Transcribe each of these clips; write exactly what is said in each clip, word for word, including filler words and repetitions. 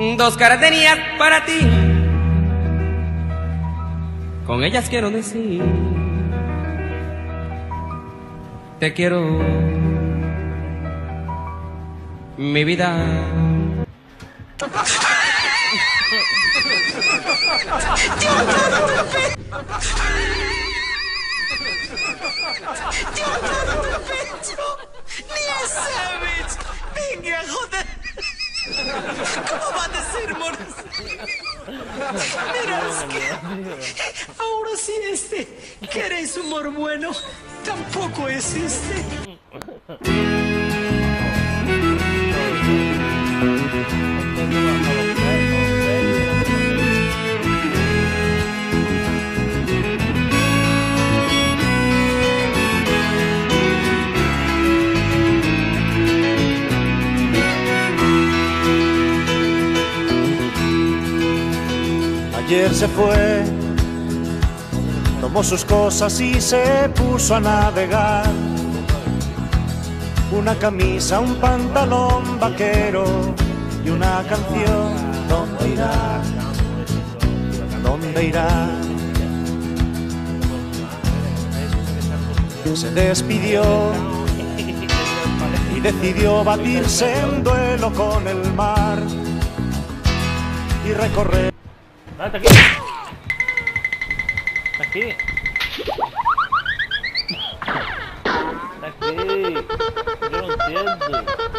Dos caras tenía para ti, con ellas quiero decir, te quiero, mi vida. ¡Ni a Savage! ¡Venga, joder! ¿Cómo va a decir humor? Mira, es que ahora sí este, ¿queréis humor bueno? Tampoco existe. Ayer se fue, tomó sus cosas y se puso a navegar. Una camisa, un pantalón vaquero y una canción. ¿Dónde irá? ¿Dónde irá? Se despidió y decidió batirse en duelo con el mar y recorrer. Ah, está aquí. Está aquí. Está aquí. Yo no entiendo.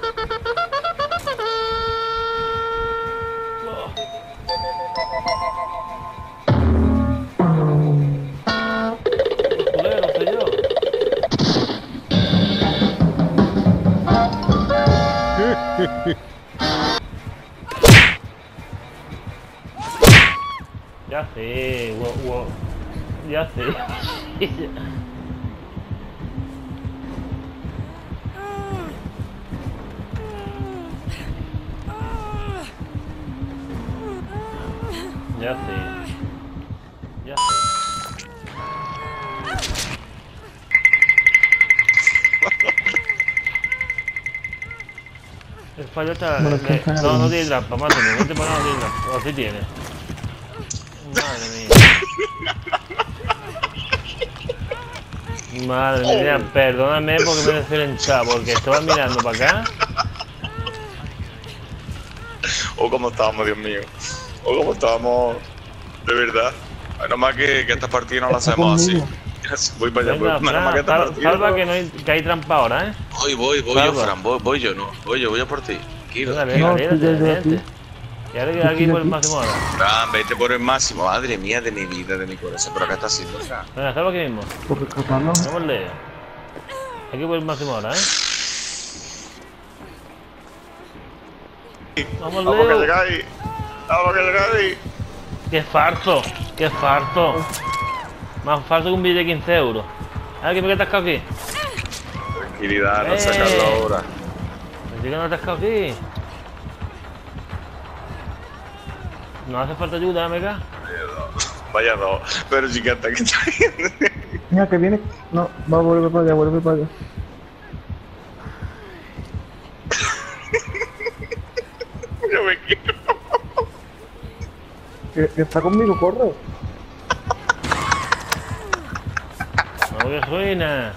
Oh. Culero, soy yo. Ya sé, wow, wow. Ya sé. Ya sé. Ya sé. El fallo está... No, no tiene trampa, mátame, no te pones, no tiene trampa. O sí tiene. Madre mía. Madre mía, perdóname porque me he desfrenchado, porque estaba mirando para acá. O como estábamos, Dios mío. O como estábamos, de verdad. Menos mal que, que esta partida no la hacemos así. Voy para allá, Venga, voy. Menos mal que esta Fran, partida. salva que, no hay, que hay trampa ahora, ¿eh? Voy, voy, voy Salva. yo, Fran, voy, voy yo, no. Voy yo, voy a por ti. Tranquilo. Venga, venga, vente, vente. Y ahora que aquí por el máximo ahora. Fran, vete por el máximo. Madre mía, de mi vida, de mi corazón. Pero acá está haciendo, Fran. Venga, salva aquí mismo. Vámonos. Aquí por el máximo ahora, ¿eh? Vamos, Vamos que Leo. llegáis. Vamos que llegáis. ¡Qué farto! ¡Qué farto! Más farto que un billete de quince euros. A ver, que me he atascado aquí. Tranquilidad, no Eh. sacarlo ahora. Me digo que no he atascado aquí. No hace falta ayuda, Meca. Vaya dos. Pero sí que hasta que está viendo. Mira, que viene. No, va a volver para allá, vuelve para allá. Yo me quiero. Que, que está conmigo, corre. No, que suena.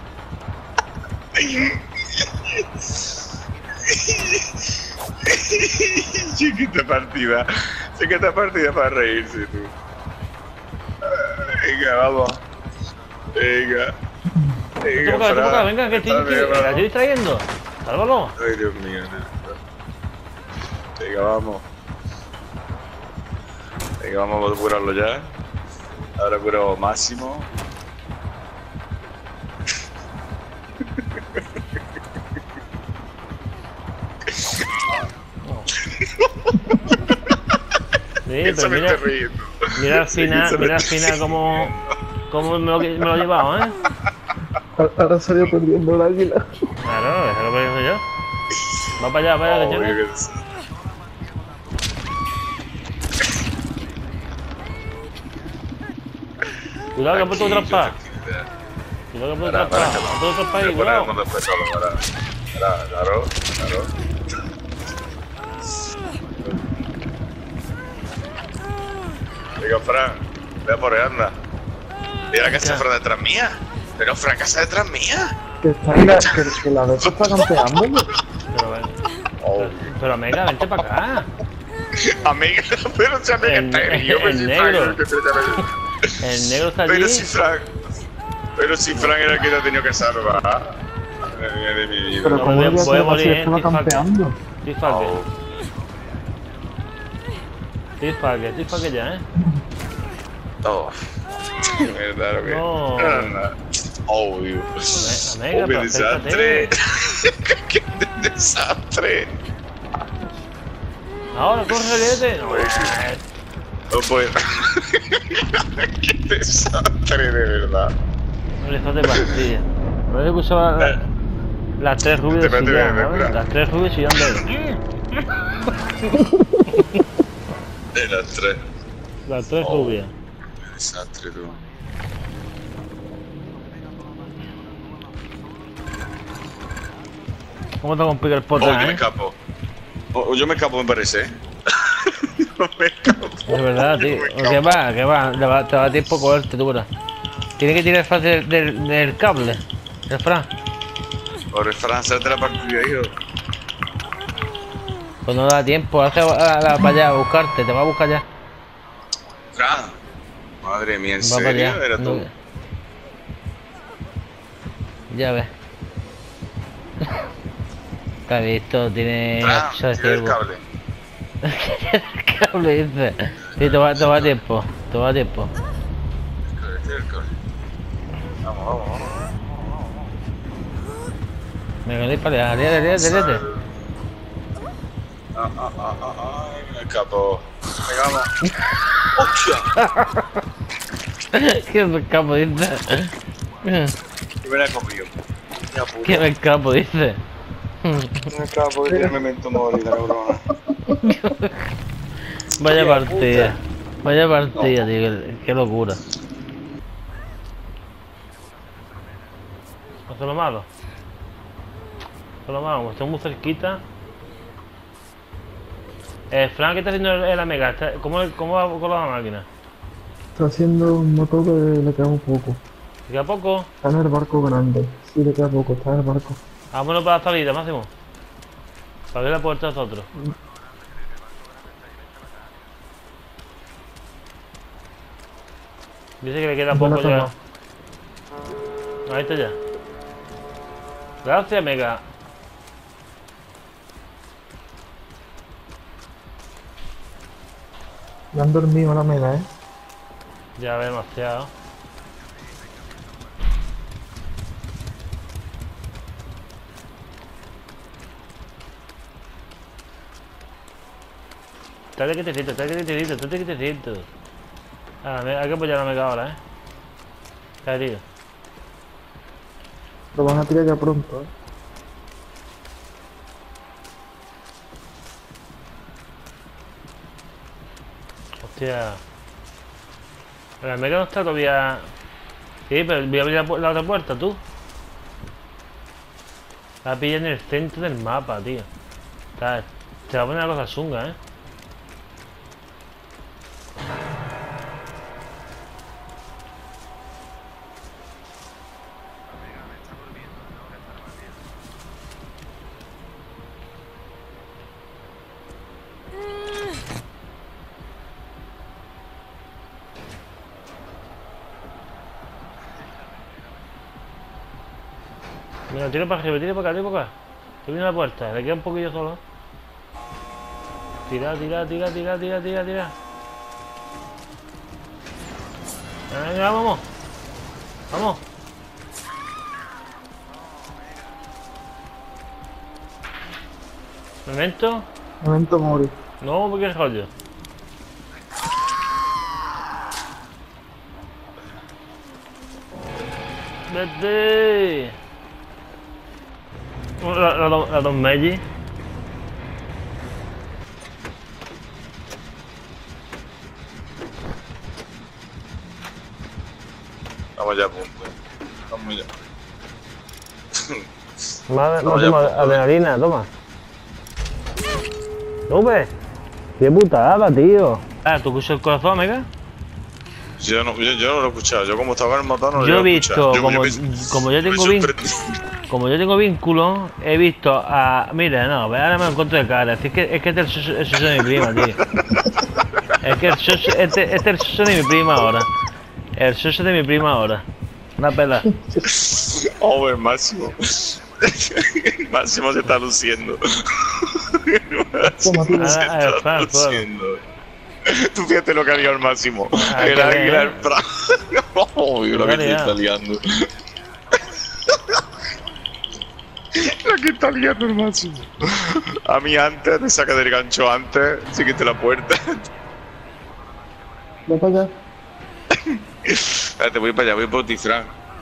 Sí que esta partida. Sí que esta partida para reírse, tú. Venga, vamos. Venga. Vente para acá, vente para acá, venga, que estoy, que, que la estoy distrayendo. Sálvalo. Ay, Dios mío. Venga, vamos. Venga, vamos a curarlo ya. Ahora curo máximo. Sí, pero mira, mira al final, mira al final cómo, cómo me lo, me lo he llevado, ¿eh? Ahora salió perdiendo el águila. Claro, eso es lo que digo yo. Va para allá, para allá, que Oh, tiene. Cuidado que ha puesto trampa. Cuidado que ha puesto trampa. Ha puesto trampa ahí, cuidado. Claro, claro. Digo, Fran, ve por ahí, anda. Mira que se Fran detrás mía. Pero Fran, que se detrás mía. Que está en la, que, que la vez está campeando. Pero ven. Oh. Pero amiga, vente para acá. Amiga, pero si amiga El- está ahí, yo el pensé negro. Fran, que te- El negro está allí. Pero si Fran. Pero si Fran era el que te ha tenido que salvar. Madre mía de mi vida. Pero No, como voy a- ella voy a se morir, si eh, estaba Tifaque. campeando. Tifaque. Oh. Tifaque, Tifaque ya, eh. Oh. Verdad, lo que. No. Oh, Dios. Amiga, Oh, qué pero desastre. Qué desastre. Ahora, corre, vete. No, No puedo. Qué desastre, de verdad. no le falta pastilla. No le usaba la- las tres rubias de Espérate, Sillán, espérate, ¿no? espérate. Las tres rubias de Sillán de... De las tres. Las tres Oh. rubias. Qué desastre, tú. ¿Cómo te complica el Oh, potra, yo me eh? escapo. Oh, yo me escapo, me parece, ¿eh? Yo me escapo. Es verdad, tío. Yo me ¿Qué escapo. va? ¿Qué va? Te va, te va a tiempo cogerte, tú, verás. Tienes que tirar fácil del, del, del cable. El Fran. Por el Francia de la partida, hijo. Pues no da tiempo. Hace para allá a buscarte. Te va a buscar ya. Fran. Madre mía, ¿en Va para allá. serio? Era tú. No. Ya ves. ¿Qué has visto? Tiene... Fran, eso es tira el ciervo. cable. El cable, dice. Sí, te va, te va a tiempo. Te va a tiempo. Tira el cable. Vamos, vamos, vamos. Me quedé para allá. Líate, líate, líate. Ah, ah, ah, ah, ah, me escapo. Venga, vamos. ¡Hostia! ¿Qué me escapo, dice? Que me la he comido. Ya, puta. ¿Qué me escapo, dice? Me escapo de tener memento mori, la cabrona. Vaya Hostia, partida. Vaya partida, tío. Qué, qué locura. Eso es lo malo. Eso es lo malo, como estoy muy cerquita. Eh, Fran, ¿qué está haciendo el, el Amiga? ¿Está- ¿Cómo, ¿Cómo va con la máquina? Está haciendo un motor que le queda un poco. ¿Te queda poco? Está en el barco grande. Sí, le queda poco, está en el barco. Vámonos para la salida, Máximo. Para abrir la puerta a nosotros. Dice que le queda Ya poco la ya. toma. Ahí está ya. Gracias, Mega. Me han dormido la mega, eh. Ya ve demasiado. Estate quietecito, estate quietecito, estate quietecito. Ah, me- hay que apoyar a la Mega ahora, eh. Está herido. Lo van a tirar ya pronto, eh. Hostia. La Mega no está todavía. Sí, pero voy a abrir la, pu- la otra puerta, tú. La pilla en el centro del mapa, tío. Está, te va a poner la cosa chunga, eh. Mira, tira para arriba, tira para acá, tira para acá. Que viene la puerta, le queda un poquillo solo. Tira, tira, tira, tira, tira, tira, tira. Venga, vamos. Vamos. Memento. Momento mori. No, porque es rollo. Vete. La, la, la, la Don Meggi. Vamos ya a punto. Vamos ya. Más, No, ya, pues. adrenalina, toma. ¿Nube? Qué putada, tío. Ah, ¿tú escuchas el corazón, Mega? Yo no, yo, yo no lo he escuchado. Yo como estaba en el motor no lo Yo he he visto, escuchado. Yo- como, yo me- como yo me tengo vínculo, sorprendí. como yo tengo vínculo, he visto a... Mira, no, ahora me encuentro de cara. Es que, es que este es el socio- el socio de mi prima, tío. Es que el socio, este, este es el socio de mi prima ahora. El socio de mi prima ahora. Una pela. Oh, el Máximo. El Máximo se está luciendo. El Máximo Toma, se Ah, ah, está claro, claro. luciendo. Tú fíjate lo que haría el Máximo. Ah, El qué águila, bien. el pra... Oh, lo que te Vale, está ya. liando. La que está liando el Máximo. A mí antes, te saca del gancho antes, síguete la puerta. Ven para allá. Espérate, voy para allá, voy por ti, Fran.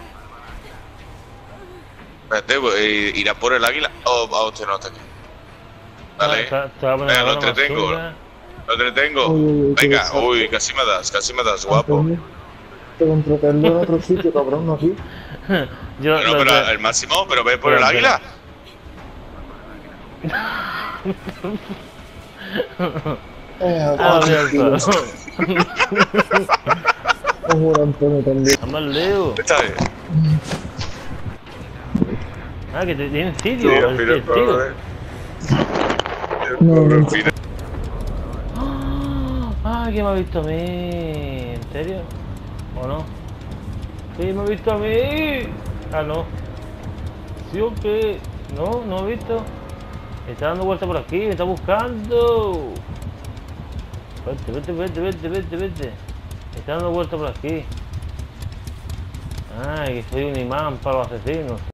Espérate, voy- eh, irá por el águila. Oh, oh, usted no está aquí. Vale. Te- te voy a poner Venga, la lo broma entretengo. suya. Lo entretengo. Uy, uy, uy, Venga, qué uy, casi me das, casi me das, guapo. Antonio, te contratarlo en otro sitio, cabrón, no aquí. Yo, Bueno, lo pero que- el Máximo, pero ve por el Espera, águila. Eh, Ah, tranquilo. cierto. Ojo, Antonio también. Vamos al Leo. Está bien. Ah, que te tiene sitio. Mira, el- mira, el tío. pobre. No, Pobre no. Fina. Ah, que me ha visto a mí. ¿En serio? ¿O no? Sí, me ha visto a mí. Ah, no. ¿Sí o qué? No, no me ha visto. Está dando vueltas por aquí, me está buscando. Vete, vete, vete, vete, vete, vete. Está dando vueltas por aquí. Ay, que soy un imán para los asesinos.